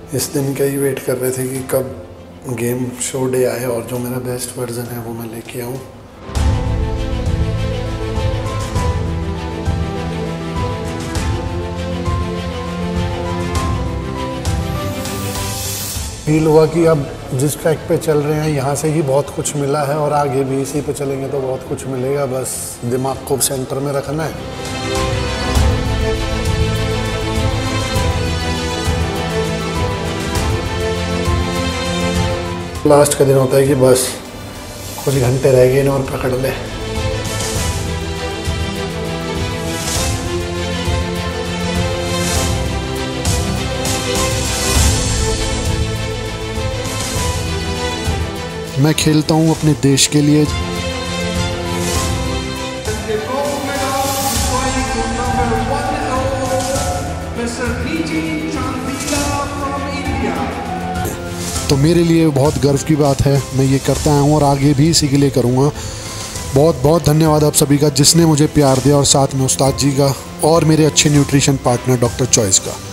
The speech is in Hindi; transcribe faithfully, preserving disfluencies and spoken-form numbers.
इस दिन का ही वेट कर रहे थे कि कब गेम शो डे आए और जो मेरा बेस्ट वर्जन है वो मैं लेके आऊँ। फील हुआ कि अब जिस ट्रैक पे चल रहे हैं यहाँ से ही बहुत कुछ मिला है और आगे भी इसी पे चलेंगे तो बहुत कुछ मिलेगा, बस दिमाग को सेंटर में रखना है। लास्ट का दिन होता है कि बस कुछ घंटे रह गए और पकड़ ले। मैं खेलता हूँ अपने देश के लिए। तो मेरे लिए बहुत गर्व की बात है, मैं ये करता हूँ और आगे भी इसी के लिए करूँगा। बहुत बहुत धन्यवाद आप सभी का जिसने मुझे प्यार दिया और साथ में उस्ताद जी का और मेरे अच्छे न्यूट्रिशन पार्टनर डॉक्टर चॉइस का।